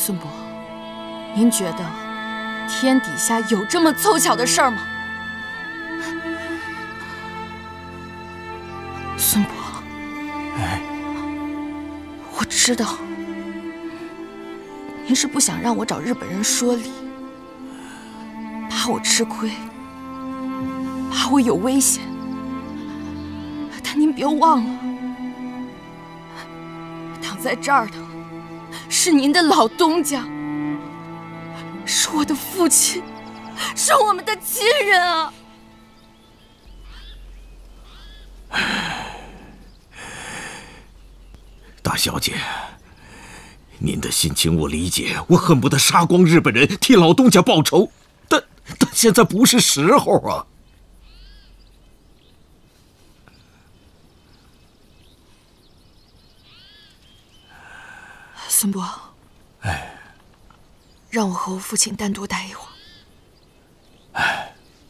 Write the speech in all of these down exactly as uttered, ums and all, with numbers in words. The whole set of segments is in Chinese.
孙伯，您觉得天底下有这么凑巧的事儿吗？孙伯， 哎， 我知道您是不想让我找日本人说理，怕我吃亏，怕我有危险。但您别忘了，躺在这儿的是您的老东家，是我的父亲，是我们的亲人啊！ 大小姐，您的心情我理解，我恨不得杀光日本人替老东家报仇，但但现在不是时候啊！ 孙伯， 哎， 让我和我父亲单独待一会儿。 哎。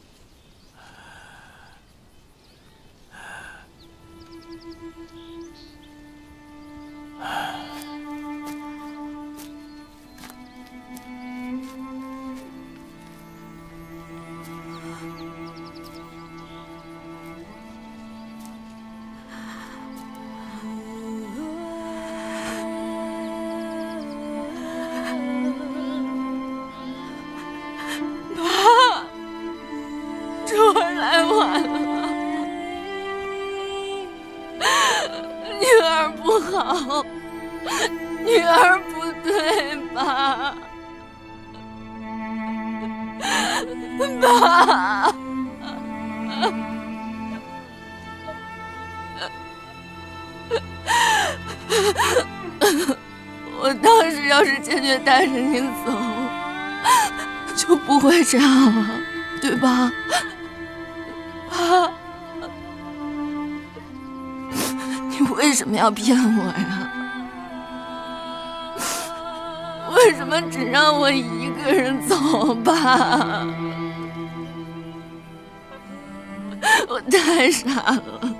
好，女儿不对吧？爸，我当时要是坚决带着您走，就不会这样了，对吧？爸。你为什么要骗我呀？为什么只让我一个人走吧？我太傻了，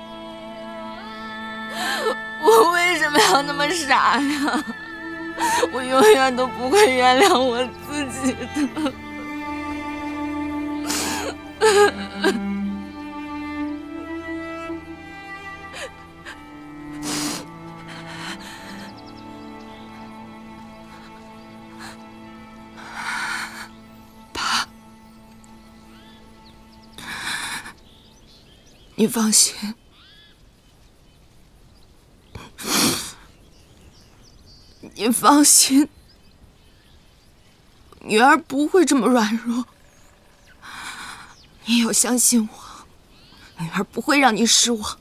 我为什么要那么傻呀？我永远都不会原谅我自己的。你放心，你放心，女儿不会这么软弱。你要相信我，女儿不会让你失望。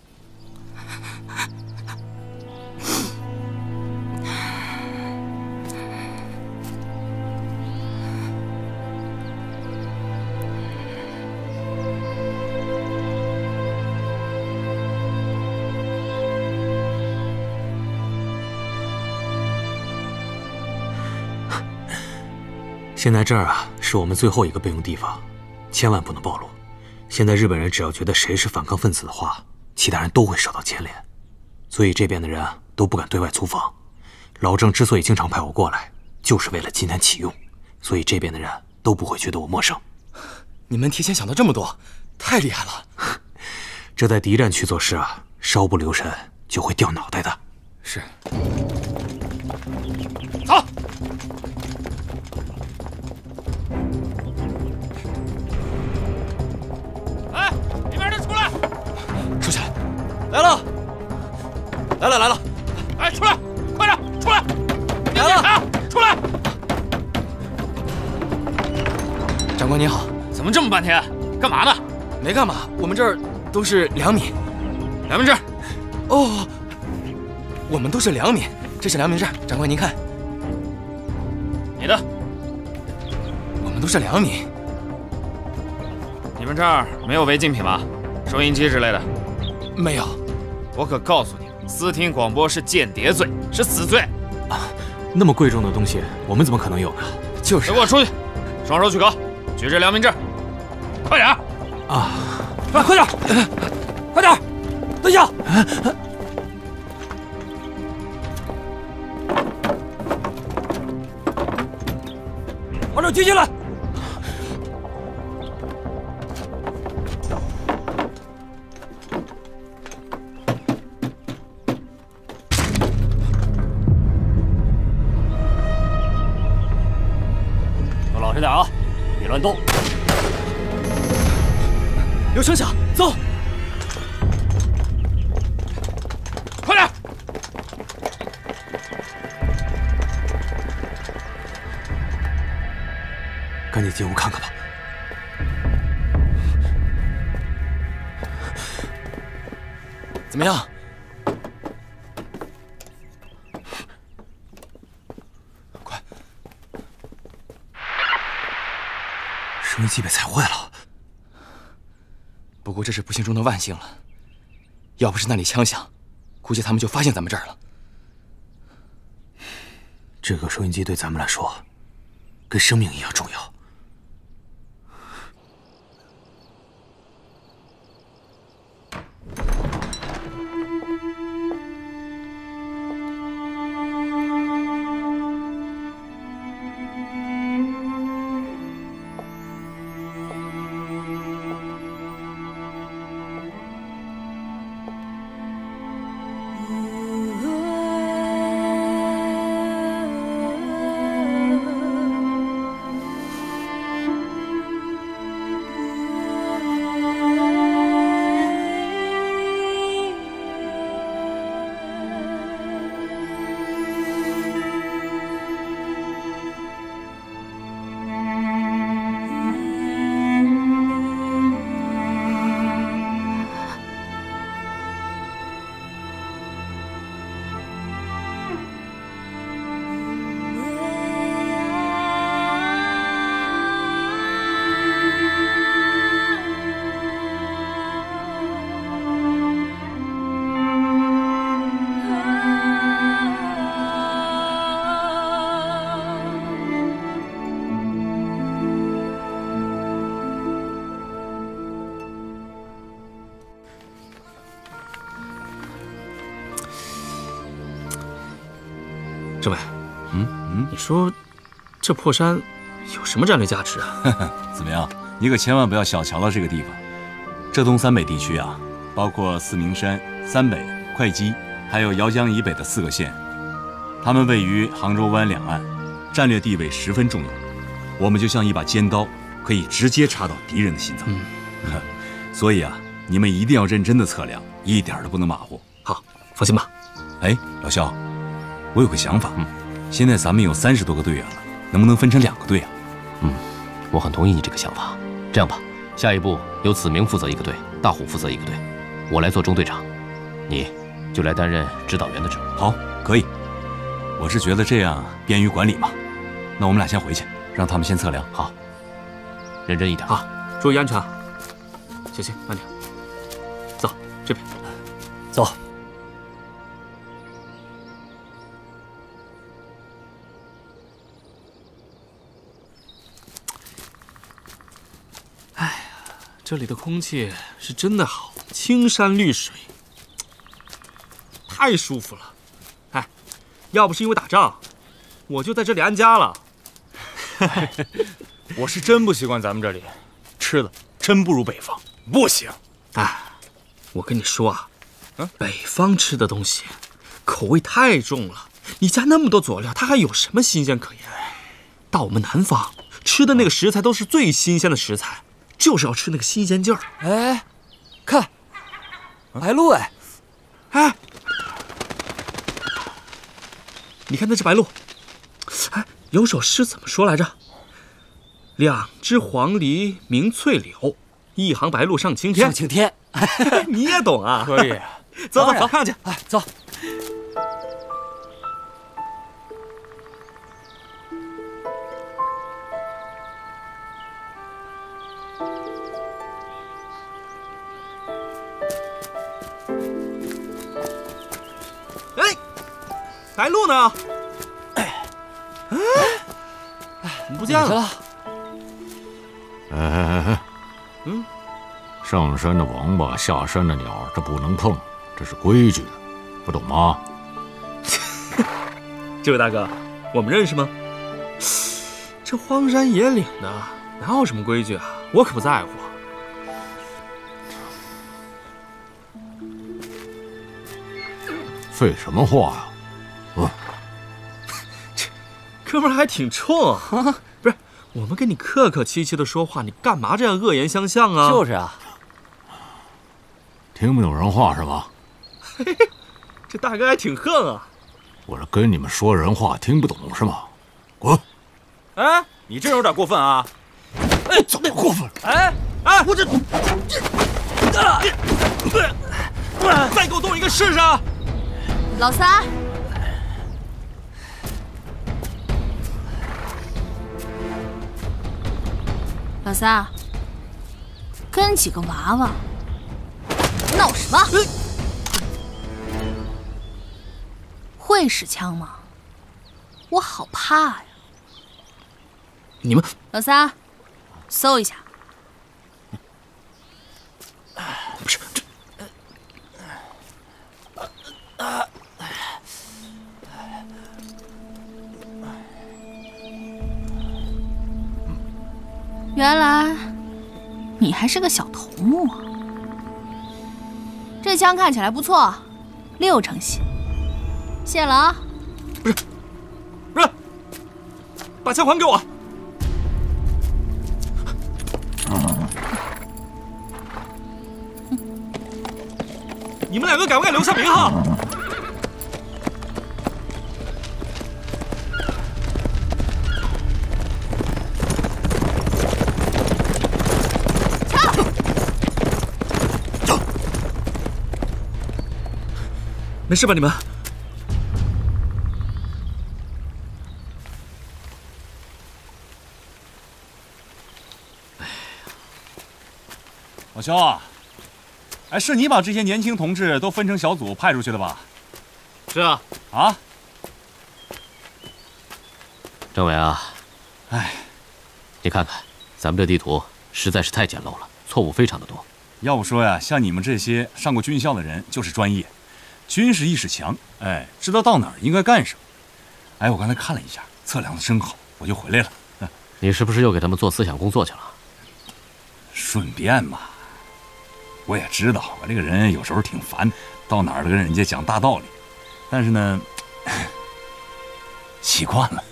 现在这儿啊，是我们最后一个备用地方，千万不能暴露。现在日本人只要觉得谁是反抗分子的话，其他人都会受到牵连，所以这边的人啊都不敢对外租房。老郑之所以经常派我过来，就是为了今天启用，所以这边的人都不会觉得我陌生。 你们提前想到这么多，太厉害了。 这在敌占区做事啊，稍不留神就会掉脑袋的。 是。 走。哎，里面的出来！ 收起来！来了，来了来了！ 哎，出来，快点出来！ 来了， 出来！ 长官您好， 怎么这么半天？干嘛呢？ 没干嘛，我们这儿都是良民。 良民证。 哦，我们都是良民，这是良民证，长官您看。 你的。 我们都是良民。 你们这儿没有违禁品吧？收音机之类的？ 没有。 我可告诉你，私听广播是间谍罪，是死罪。 啊，那么贵重的东西，我们怎么可能有呢？ 就是。 给我出去，双手举高，举着良民证，快点！ 啊， 来，快点，快点，等一下。 把手举起来！ 都老实点啊，别乱动。 有声响，走！快点！ 赶紧进屋看看吧。 怎么样？快！ 收音机被踩坏了。 不过这是不幸中的万幸了，要不是那里枪响，估计他们就发现咱们这儿了。 这个收音机对咱们来说，跟生命一样重要。 政委， 嗯嗯， 你说这破山有什么战略价值啊？ 怎么样？你可千万不要小瞧了这个地方。浙东三北地区啊，包括四明山、三北、会稽，还有姚江以北的四个县，它们位于杭州湾两岸，战略地位十分重要。我们就像一把尖刀，可以直接插到敌人的心脏。嗯，所以啊，你们一定要认真的测量，一点都不能马虎。 好，放心吧。 哎，老肖。我有个想法，嗯，现在咱们有三十多个队员了，能不能分成两个队啊？ 嗯，我很同意你这个想法。这样吧，下一步由子明负责一个队，大虎负责一个队，我来做中队长，你就来担任指导员的职务。 好，可以。我是觉得这样便于管理嘛。那我们俩先回去，让他们先测量。 好，认真一点。 好，注意安全啊。小心，慢点。走，这边。 走。 这里的空气是真的好，青山绿水，太舒服了。哎，要不是因为打仗，我就在这里安家了。 我是真不习惯咱们这里，吃的真不如北方，不行。 哎，我跟你说啊，嗯，北方吃的东西口味太重了，你加那么多佐料，它还有什么新鲜可言？到我们南方吃的那个食材都是最新鲜的食材。就是要吃那个新鲜劲儿。 哎，看，白鹭哎， 哎，你看那只白鹭，哎，有首诗怎么说来着？两只黄鹂鸣翠柳，一行白鹭上青天。 上青天， 你也懂啊？ 可以。 走走走，看上去。 哎，走。 白鹭呢？哎，怎么不见了？ 哎哎哎哎， 嗯， 上山的王八，下山的鸟，这不能碰，这是规矩，不懂吗？ 这位大哥，我们认识吗？ 这荒山野岭的，哪有什么规矩啊？我可不在乎。 废什么话呀？嗯， 这哥们儿还挺冲啊！不是，我们跟你客客气气的说话，你干嘛这样恶言相向啊？ 就是啊。 听不懂人话是吧？ 嘿嘿，这大哥还挺横啊！ 我这跟你们说人话，听不懂是吗？滚！ 哎，你这有点过分啊！ 哎，怎么过分了？ 哎哎，我这再给我动一个试试！ 老三，老三，跟几个娃娃闹什么？会使枪吗？我好怕呀！ 你们老三，搜一下。 不是这。 原来你还是个小头目啊！这枪看起来不错，六成新。谢了啊！ 不是，不是，把枪还给我！你们两个敢不敢留下名号？没事吧你们？ 老肖啊，哎，是你把这些年轻同志都分成小组派出去的吧？ 是啊。 啊？ 政委啊， 哎， 你看看，咱们这地图实在是太简陋了，错误非常的多。 要不说呀，像你们这些上过军校的人就是专业。军事意识强，哎，知道到哪儿应该干什么。哎，我刚才看了一下，测量的真好，我就回来了。 你是不是又给他们做思想工作去了？ 顺便嘛，我也知道我这个人有时候挺烦，到哪儿都跟人家讲大道理，但是呢，习惯了。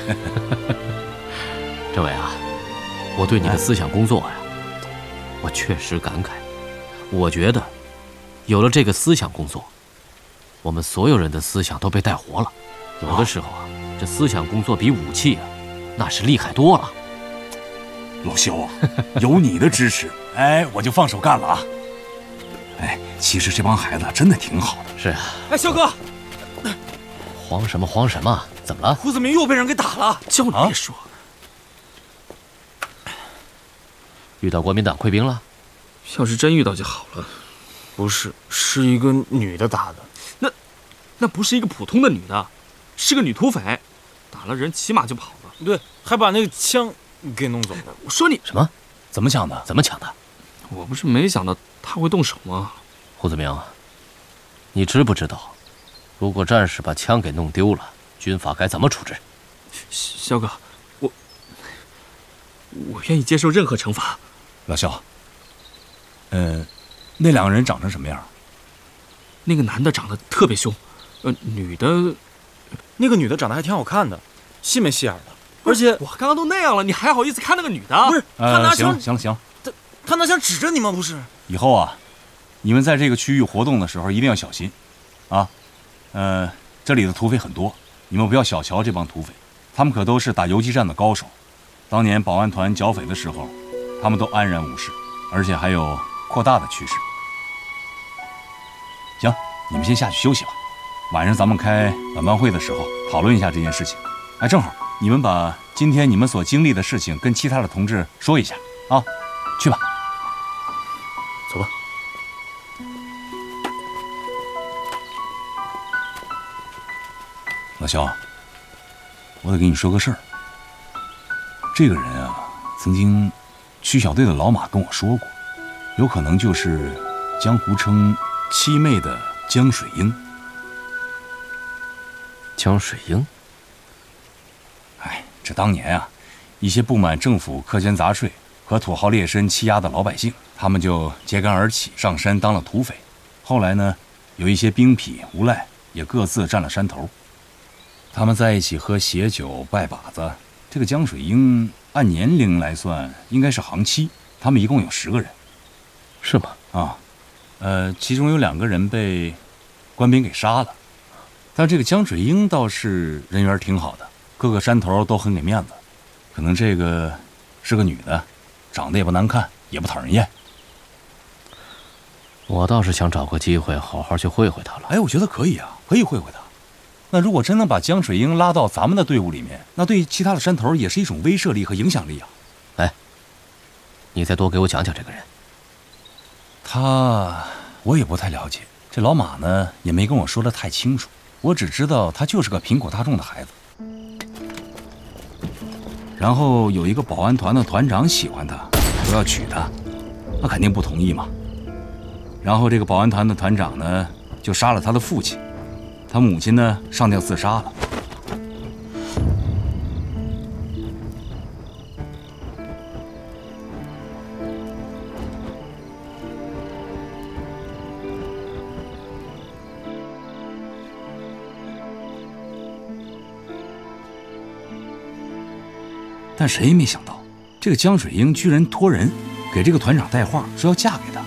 政委啊，我对你的思想工作呀，我确实感慨。我觉得，有了这个思想工作，我们所有人的思想都被带活了。有的时候啊，这思想工作比武器啊，那是厉害多了。 老肖啊，有你的支持，哎，我就放手干了啊。哎，其实这帮孩子真的挺好的。 是啊。 哎，肖哥， 慌什么慌什么？怎么了？ 胡子明又被人给打了，叫你别说。 啊、遇到国民党溃兵了？ 要是真遇到就好了。 不是，是一个女的打的。 那，那不是一个普通的女的，是个女土匪，打了人骑马就跑了。 对，还把那个枪给弄走了。 我说你什么？ 怎么抢的？ 怎么抢的？ 我不是没想到他会动手吗？ 胡子明，你知不知道，如果战士把枪给弄丢了，军法该怎么处置？ 肖哥，我我愿意接受任何惩罚。 老肖，呃，那两个人长成什么样？ 那个男的长得特别凶，呃，女的， 那个女的长得还挺好看的，细眉细眼的。而且我刚刚都那样了，你还好意思看那个女的？ 不是， 呃、 他拿枪， 行了行了， 他他拿枪指着你吗？不是。 以后啊，你们在这个区域活动的时候一定要小心，啊，呃，这里的土匪很多，你们不要小瞧这帮土匪，他们可都是打游击战的高手。当年保安团剿匪的时候，他们都安然无事，而且还有扩大的趋势。行，你们先下去休息吧，晚上咱们开晚班会的时候讨论一下这件事情。哎，正好。你们把今天你们所经历的事情跟其他的同志说一下啊，去吧， 走吧。 老肖，我得跟你说个事儿。这个人啊，曾经区小队的老马跟我说过，有可能就是江湖称七妹的江水英。 江水英。 这当年啊， 一些不满政府苛捐杂税和土豪劣绅欺压的老百姓，他们就揭竿而起，上山当了土匪。后来呢，有一些兵痞无赖也各自占了山头，他们在一起喝血酒拜把子。这个江水英按年龄来算应该是行七，他们一共有十个人。 是吗？ 啊，呃，其中有两个人被官兵给杀了，但这个江水英倒是人缘挺好的，各个山头都很给面子。可能这个是个女的，长得也不难看，也不讨人厌。 我倒是想找个机会好好去会会她了。 哎，我觉得可以啊，可以会会她。那如果真能把江水英拉到咱们的队伍里面，那对其他的山头也是一种威慑力和影响力啊。 哎，你再多给我讲讲这个人。 他我也不太了解，这老马呢也没跟我说得太清楚，我只知道他就是个贫苦大众的孩子。然后有一个保安团的团长喜欢他，说要娶她，那肯定不同意嘛。然后这个保安团的团长呢就杀了他的父亲，他母亲呢上吊自杀了。但谁也没想到，这个江水英居然托人给这个团长带话，说要嫁给他。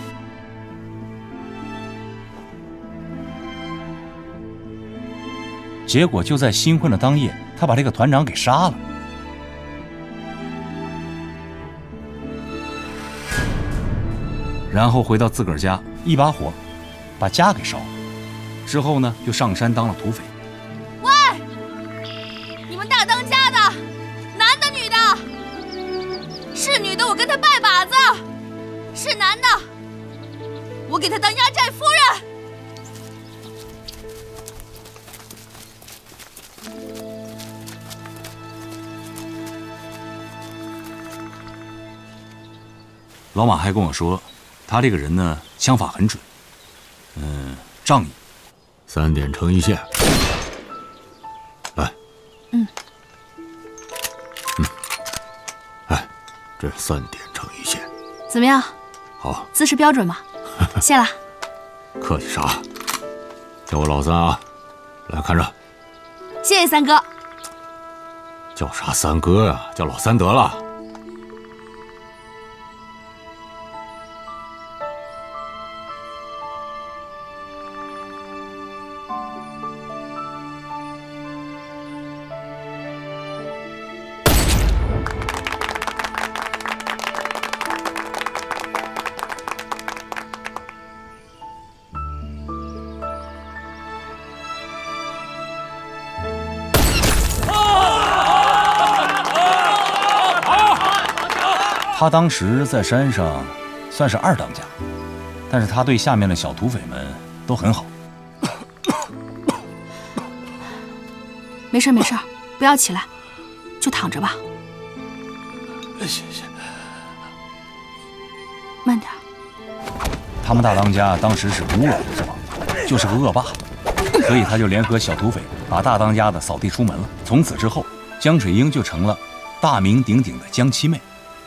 结果就在新婚的当夜，他把这个团长给杀了。然后回到自个儿家，一把火把家给烧了。之后呢，就上山当了土匪。 喂，你们大当家的，男的女的？是女的我跟他拜把子，是男的我给他当压寨夫人。 老马还跟我说，他这个人呢，枪法很准，嗯，仗义。 三点成一线。来。 嗯。 嗯。哎，这三点成一线。 怎么样？ 好。 姿势标准吗？谢了。 客气啥？叫我老三啊，来看着。 谢谢三哥。 叫啥三哥啊？叫老三得了。 他当时在山上算是二当家，但是他对下面的小土匪们都很好。 没事没事，不要起来，就躺着吧。 行行， 慢点。 他们大当家当时是无恶不作，就是个恶霸，所以他就联合小土匪把大当家的扫地出门了。从此之后，江水英就成了大名鼎鼎的江七妹。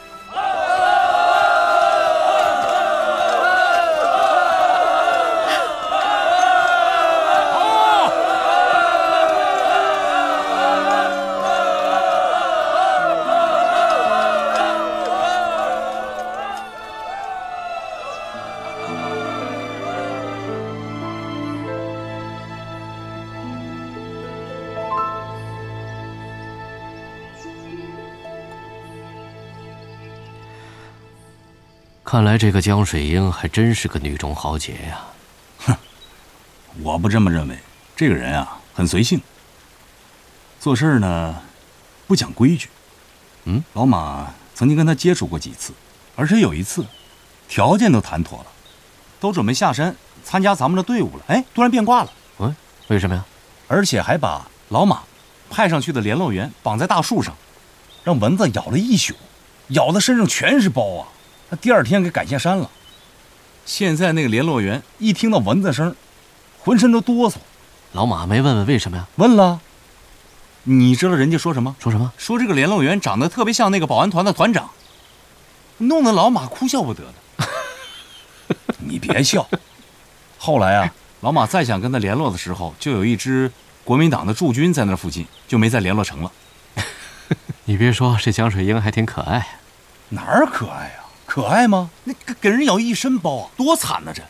看来这个江水英还真是个女中豪杰呀！ 哼，我不这么认为。这个人啊，很随性，做事呢不讲规矩。 嗯， 老马曾经跟他接触过几次，而且有一次，条件都谈妥了，都准备下山参加咱们的队伍了。哎，突然变卦了。 嗯，为什么呀？ 而且还把老马派上去的联络员绑在大树上，让蚊子咬了一宿，咬的身上全是包啊。他第二天给赶下山了。现在那个联络员一听到蚊子声，浑身都哆嗦。 老马没问问为什么呀？ 问了， 你知道人家说什么？ 说什么？ 说这个联络员长得特别像那个保安团的团长，弄得老马哭笑不得的。你别笑。后来啊，老马再想跟他联络的时候，就有一支国民党的驻军在那附近，就没再联络成了。 你别说，这江水英还挺可爱。 哪儿可爱啊？可爱吗？那给人咬一身包啊，多惨呐！这。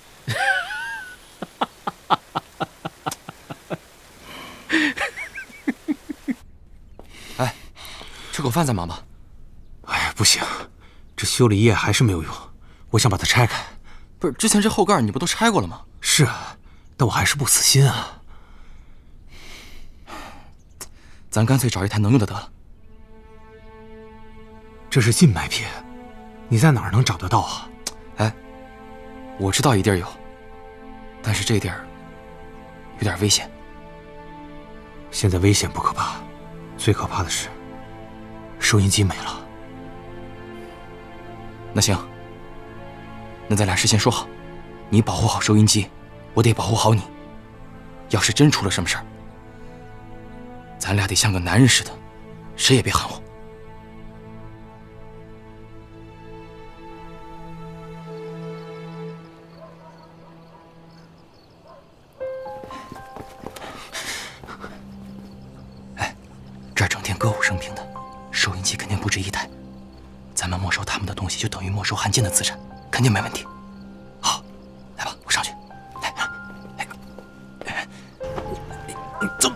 哎，吃口饭再忙吧。 哎呀，不行，这修理液还是没有用，我想把它拆开。 不是，之前这后盖你不都拆过了吗？ 是啊，但我还是不死心啊。 咱干脆找一台能用的得了。 这是禁脉片，你在哪儿能找得到啊？ 哎，我知道一地儿有，但是这地儿有点危险。 现在危险不可怕，最可怕的是收音机没了。 那行，那咱俩事先说好，你保护好收音机，我得保护好你。要是真出了什么事儿，咱俩得像个男人似的，谁也别含糊。哎，这儿整天歌舞升平的，收音机肯定不止一台。咱们没收他们的东西，就等于没收汉奸的资产，肯定没问题。好，来吧，我上去。来，来，走。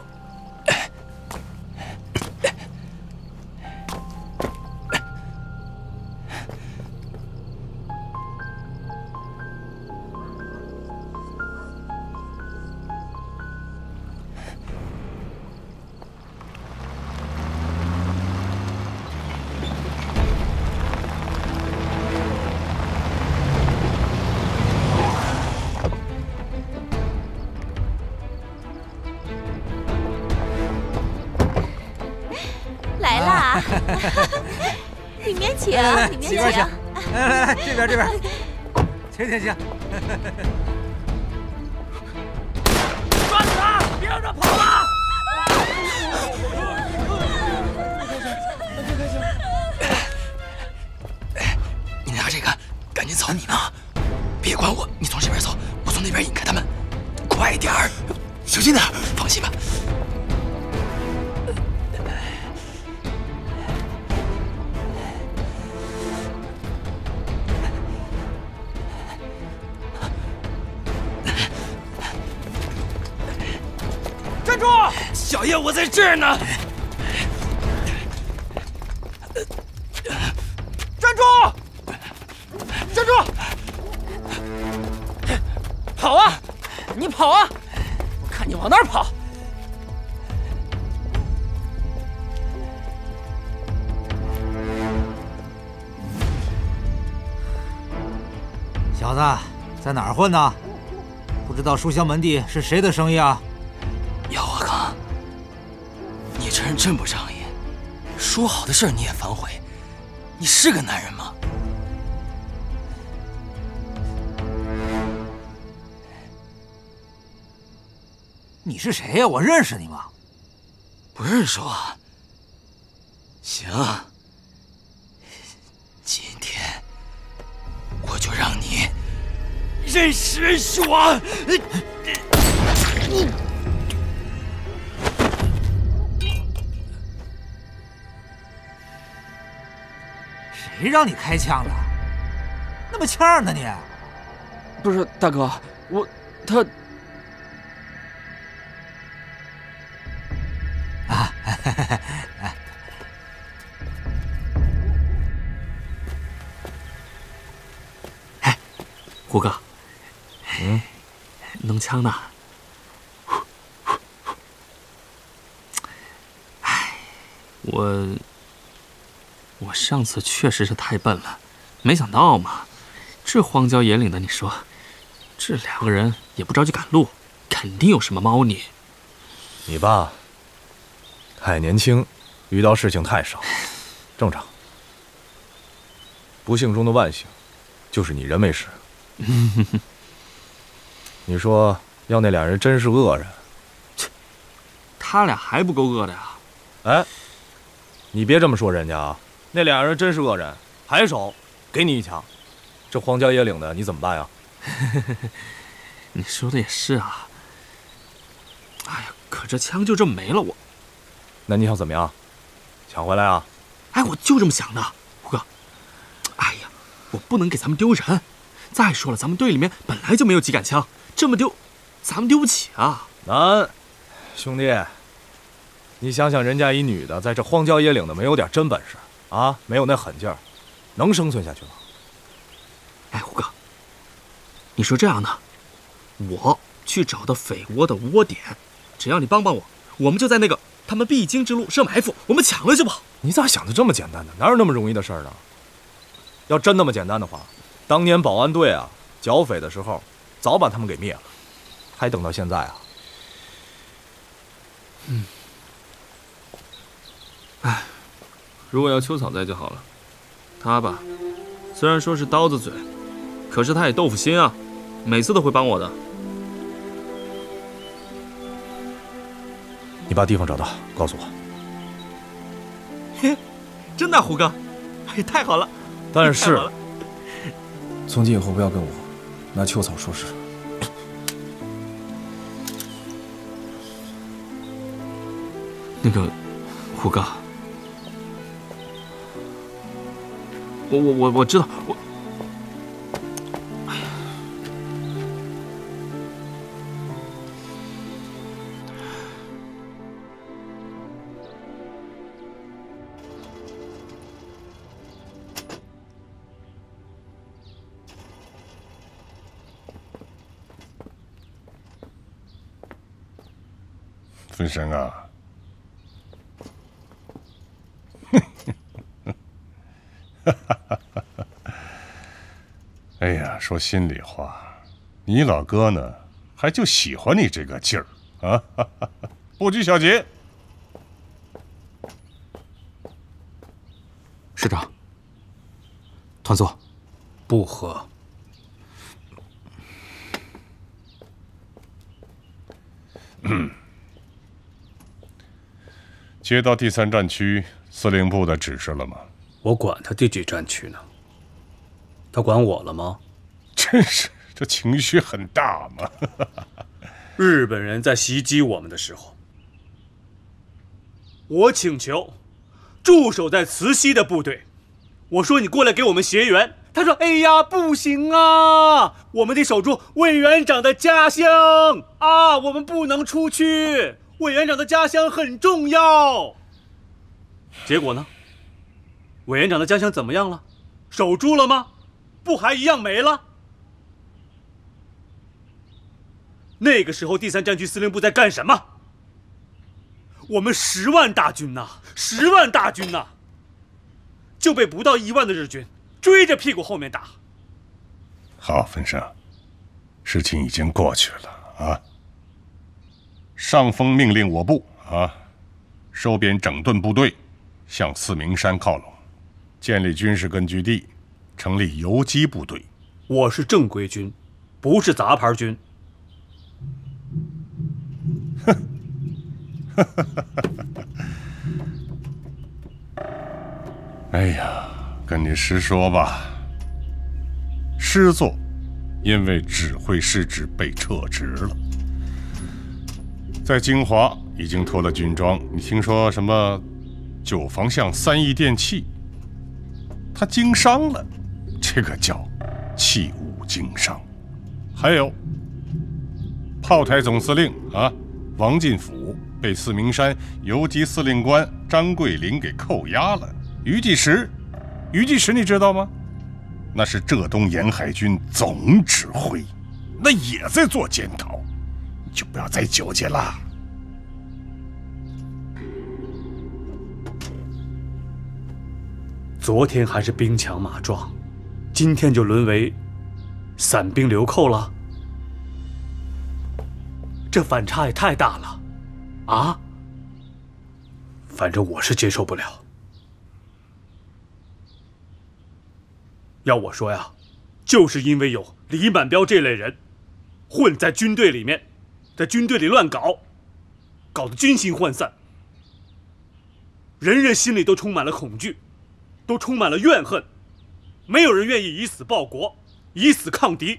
来啦！里面请，里面请。 来来来，这边这边，请请请。抓住他，别让他跑了！ 你拿这个，赶紧走！你呢？别管我，你从这边走，我从那边引开他们。快点儿，小心点！放心吧。 站住！ 小叶，我在这儿呢。 站住！站住！跑啊！你跑啊！我看你往哪儿跑！小子，在哪儿混呢？不知道书香门第是谁的生意啊？ 姚阿康，你这人真不仗义，说好的事儿你也反悔，你是个男人吗？ 你是谁呀？我认识你吗？ 不认识我。行，今天我就让你认识认识我。 谁让你开枪的？那么呛呢你？ 不是大哥，我他。 啊， 哎，胡哥，嗯，弄枪呢？哎，我我上次确实是太笨了，没想到嘛，这荒郊野岭的，你说这两个人也不着急赶路，肯定有什么猫腻。 你爸太年轻，遇到事情太少，正常。不幸中的万幸，就是你人没事。你说要那俩人真是恶人， 他俩还不够恶的呀？ 哎，你别这么说人家啊，那俩人真是恶人，还手，给你一枪，这荒郊野岭的你怎么办呀？ 你说的也是啊。哎呀，可这枪就这么没了，我。 那你想怎么样？抢回来啊？ 哎，我就这么想的，胡哥。哎呀，我不能给咱们丢人。再说了，咱们队里面本来就没有几杆枪，这么丢，咱们丢不起啊。 难，兄弟，你想想，人家一女的在这荒郊野岭的，没有点真本事啊，没有那狠劲儿，能生存下去吗？ 哎，胡哥，你说这样呢？我去找到匪窝的窝点，只要你帮帮我，我们就在那个他们必经之路设埋伏，我们抢了就跑。 你咋想的这么简单呢？哪有那么容易的事儿呢？要真那么简单的话，当年保安队啊剿匪的时候，早把他们给灭了，还等到现在啊？ 嗯。哎，如果要秋草在就好了。他吧，虽然说是刀子嘴，可是他也豆腐心啊，每次都会帮我的。 你把地方找到，告诉我。 嘿，真的，胡哥，哎，太好了！ 但是，从今以后不要跟我拿秋草说事。 那个，胡哥，我我我我知道，我。 分神啊！哎呀，说心里话，你老哥呢，还就喜欢你这个劲儿啊！不拘小节。 师长，团座， 不喝。 嗯，接到第三战区司令部的指示了吗？ 我管他第几战区呢？他管我了吗？ 真是，这情绪很大嘛。 日本人在袭击我们的时候，我请求驻守在慈溪的部队，我说你过来给我们协援，他说：“哎呀，不行啊，我们得守住委员长的家乡啊，我们不能出去，委员长的家乡很重要。”结果呢？委员长的家乡怎么样了？守住了吗？不还一样没了？那个时候第三战区司令部在干什么？我们十万大军呐，十万大军呐，就被不到一万的日军追着屁股后面打。 好，分生，事情已经过去了啊。上峰命令我部啊，收编整顿部队，向四明山靠拢，建立军事根据地，成立游击部队。 我是正规军，不是杂牌军。 哼，哎呀，跟你实说吧，师座因为指挥失职被撤职了，在金华已经脱了军装。你听说什么九房巷三义电器，他经商了，这个叫器物经商。还有炮台总司令啊，王进甫被四明山游击司令官张桂林给扣押了。余继时，余继时你知道吗？那是浙东沿海军总指挥，那也在做检讨，你就不要再纠结了。 昨天还是兵强马壮，今天就沦为散兵流寇了，这反差也太大了，啊！反正我是接受不了。要我说呀，就是因为有李满标这类人混在军队里面，在军队里乱搞，搞得军心涣散。 人人心里都充满了恐惧，都充满了怨恨，没有人愿意以死报国，以死抗敌。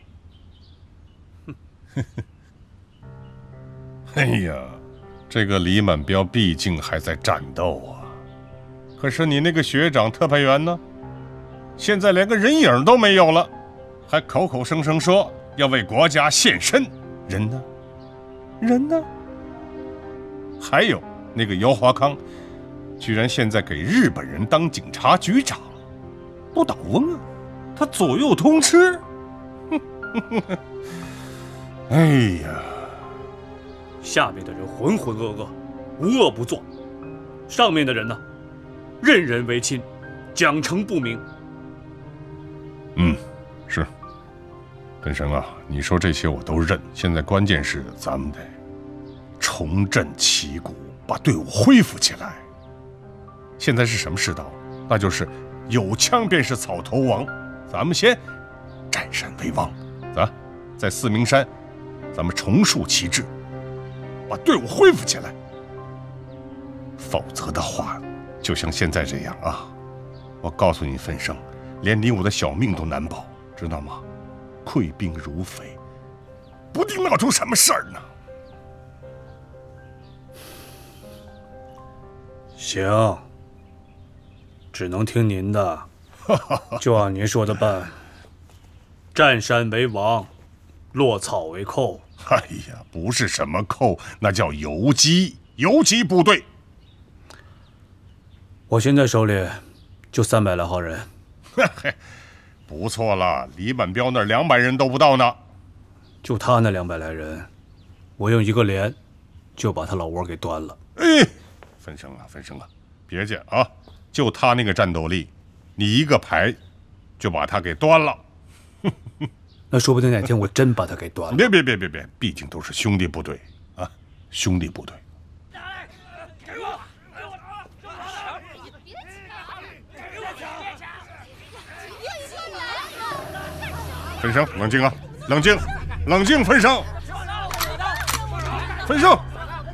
哎呀，这个李满标毕竟还在战斗啊。可是你那个学长特派员呢？现在连个人影都没有了，还口口声声说要为国家献身，人呢？人呢？还有那个姚华康，居然现在给日本人当警察局长，不倒翁啊！他左右通吃。哎呀， 下面的人浑浑噩噩，无恶不作；上面的人呢，任人唯亲，奖惩不明。 嗯，是。本神啊，你说这些我都认。现在关键是咱们得重振旗鼓，把队伍恢复起来。现在是什么世道？那就是有枪便是草头王。咱们先占山为王，咱在四明山，咱们重树旗帜，把队伍恢复起来。否则的话，就像现在这样啊，我告诉你，分生，连你我的小命都难保，知道吗？溃兵如匪，不定闹出什么事儿呢。 行，只能听您的，就按您说的办。占山为王，落草为寇。 哎呀，不是什么寇，那叫游击，游击部队。 我现在手里就三百来号人。 嘿，不错了，李满标那儿两百人都不到呢。 就他那两百来人，我用一个连就把他老窝给端了。 哎，分生啊，分生啊，别介啊，就他那个战斗力，你一个排就把他给端了。 那说不定哪天我真把他给端了。 别别别别别，毕竟都是兄弟部队啊，兄弟部队。分生，冷静啊，冷静，冷静，分生，分生。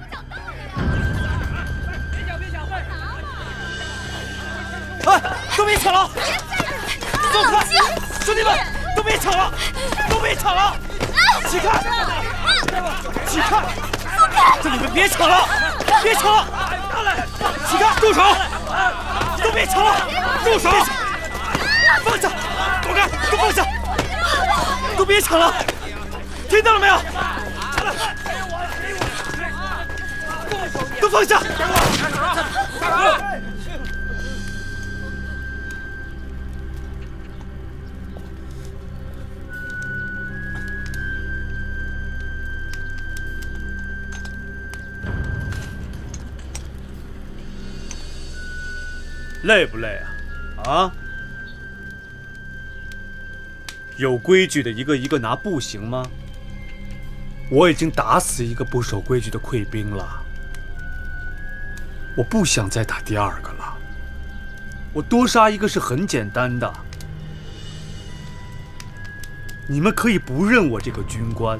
哎，都别抢了！走开，兄弟们，都别抢了，都别抢了！起开！起开！这你们别抢了，别抢了！起开！住手！都别抢了，住手！放下！躲开！都放下！都别抢了，听到了没有？都放下！ 累不累啊？啊？有规矩的一个一个拿不行吗？我已经打死一个不守规矩的溃兵了，我不想再打第二个了。我多杀一个是很简单的。你们可以不认我这个军官，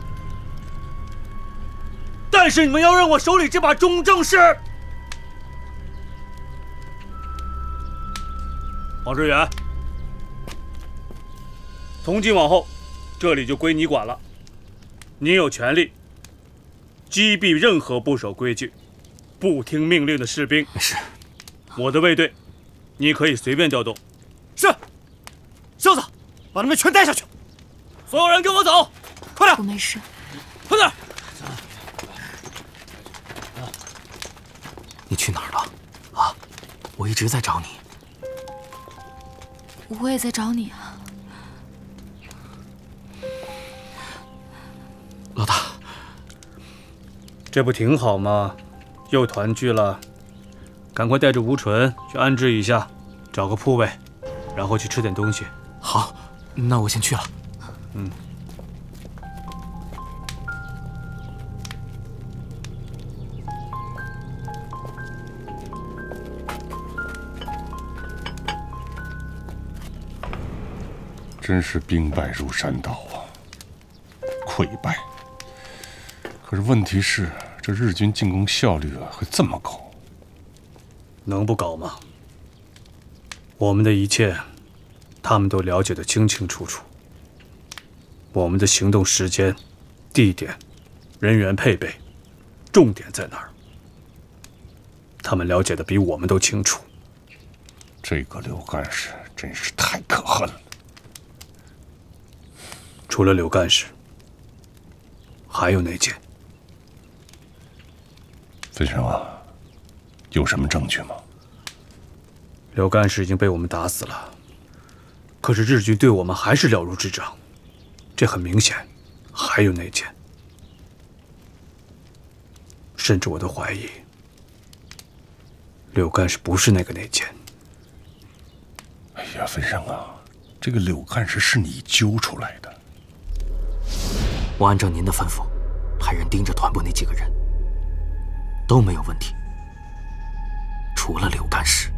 但是你们要认我手里这把中正是。王志远，从今往后，这里就归你管了。你有权利击毙任何不守规矩、不听命令的士兵。 是， 我的卫队，你可以随便调动。 是，小子，把他们全带下去。所有人跟我走，快点！ 我没事。 快点！ 你去哪儿了？啊，我一直在找你。 我也在找你啊。 老大， 这不挺好吗？又团聚了，赶快带着吴纯去安置一下，找个铺位，然后去吃点东西。 好，那我先去了。 嗯。 真是兵败如山倒啊，溃败。可是问题是，这日军进攻效率啊会这么高？ 能不搞吗？我们的一切，他们都了解得清清楚楚。我们的行动时间、地点、人员配备，重点在哪儿？他们了解的比我们都清楚。 这个刘干事真是太可恨了。 除了刘干事，还有哪件？ 飞生啊，有什么证据吗？ 刘干事已经被我们打死了，可是日军对我们还是了如指掌，这很明显。还有哪件？甚至我都怀疑，刘干事不是那个内奸。 哎呀，飞生啊，这个柳干事是你揪出来的。 我按照您的吩咐，派人盯着团部那几个人，都没有问题，除了柳干事。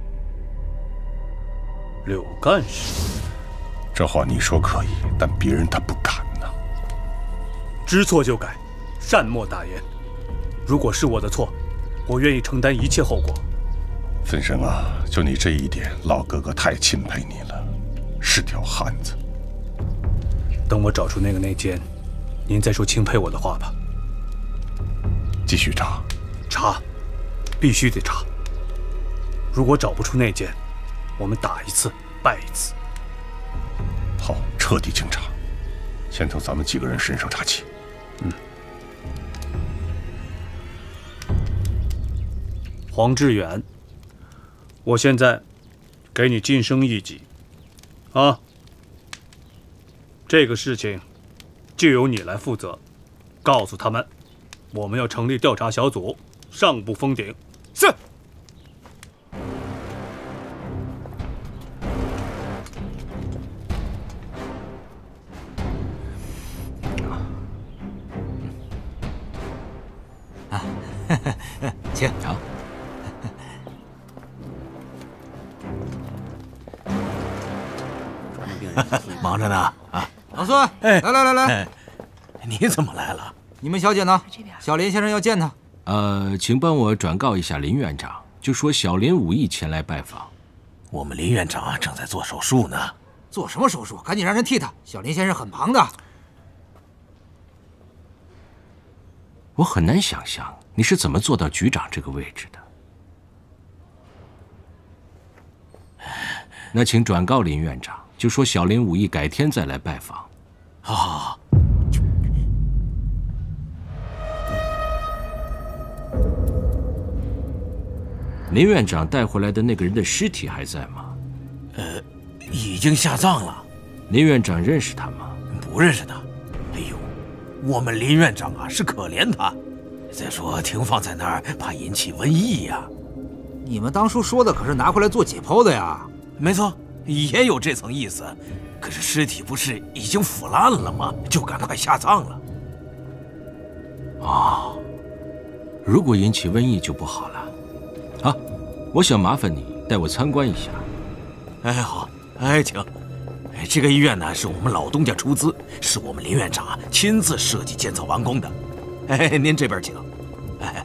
柳干事， 这话你说可以，但别人他不敢呐。 知错就改，善莫大焉。如果是我的错，我愿意承担一切后果。 飞生啊，就你这一点，老哥哥太钦佩你了，是条汉子。 等我找出那个内奸，您再说钦佩我的话吧。 继续查， 查，必须得查。如果找不出内奸，我们打一次败一次。 好，彻底清查。先从咱们几个人身上查起。 嗯。黄志远，我现在给你晋升一级，啊，这个事情就由你来负责。告诉他们，我们要成立调查小组，上不封顶。是。 啊，请。好。 忙着呢啊！ 老孙，哎，来来来来， 哎，你怎么来了？ 你们小姐呢？小林先生要见他。 呃，请帮我转告一下林院长，就说小林武艺前来拜访。 我们林院长啊，正在做手术呢。 做什么手术？赶紧让人替他。小林先生很忙的。 我很难想象你是怎么做到局长这个位置的。那请转告林院长，就说小林武艺改天再来拜访。 好好好。 林院长带回来的那个人的尸体还在吗？ 呃，已经下葬了。 林院长认识他吗？ 不认识他。哎呦，我们林院长啊是可怜他。再说停放在那儿，怕引起瘟疫呀。 你们当初说的可是拿回来做解剖的呀。 没错，也有这层意思。可是尸体不是已经腐烂了吗？就赶快下葬了。 哦，如果引起瘟疫就不好了。啊，我想麻烦你带我参观一下。 哎，好，哎，请。哎，这个医院呢是我们老东家出资，是我们林院长啊亲自设计建造完工的。哎，您这边请。哎。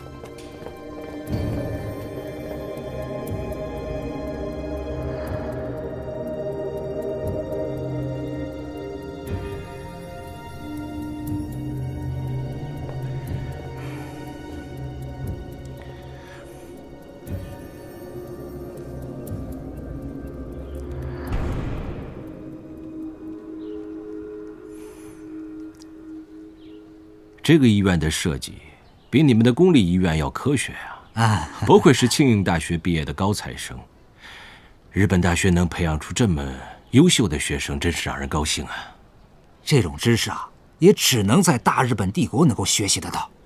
这个医院的设计比你们的公立医院要科学啊！啊，不愧是庆应大学毕业的高材生。日本大学能培养出这么优秀的学生，真是让人高兴啊！ 这种知识啊，也只能在大日本帝国能够学习得到。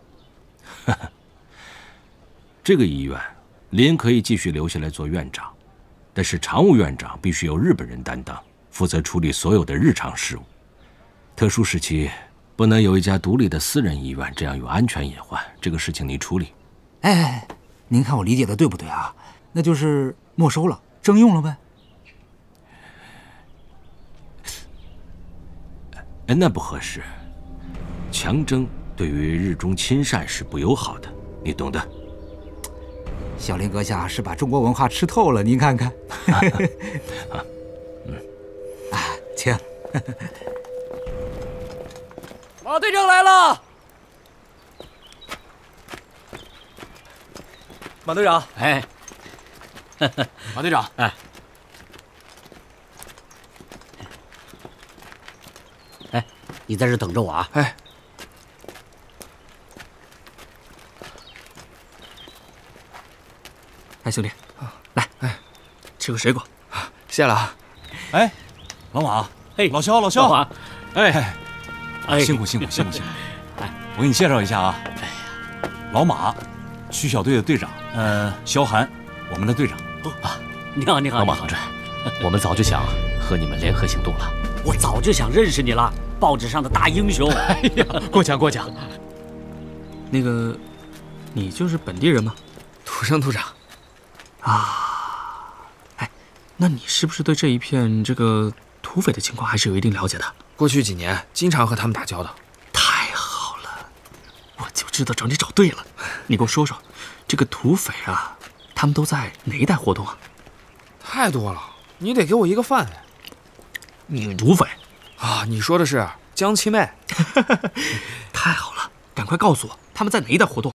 这个医院，林可以继续留下来做院长，但是常务院长必须由日本人担当，负责处理所有的日常事务。特殊时期。不能有一家独立的私人医院，这样有安全隐患。这个事情你处理。 哎，您看我理解的对不对啊？那就是没收了，征用了呗。 哎，那不合适。强征对于日中亲善是不友好的，你懂的。 小林阁下是把中国文化吃透了，您看看。嗯，啊，请。 马队长来了。 马队长， 哎， 马队长， 哎， 哎，你在这等着我啊。 哎。 哎，兄弟，来，哎，吃个水果，谢了啊。 哎，老马， 哎， 老肖，老肖， 老马， 哎， 哎， 辛苦辛苦辛苦辛苦。哎，我给你介绍一下啊，哎呀，老马，区小队的队长，呃，肖寒，我们的队长。 啊，你好，你好， 老马同志，我们早就想和你们联合行动了。 我早就想认识你了，报纸上的大英雄。 哎呀，过奖过奖。那个，你就是本地人吗？土生土长。 啊，哎，那你是不是对这一片这个土匪的情况还是有一定了解的？ 过去几年经常和他们打交道。 太好了，我就知道找你找对了。你给我说说，这个土匪啊，他们都在哪一带活动啊？ 太多了，你得给我一个范围。 你土匪啊？你说的是江七妹？ 太好了，赶快告诉我他们在哪一带活动，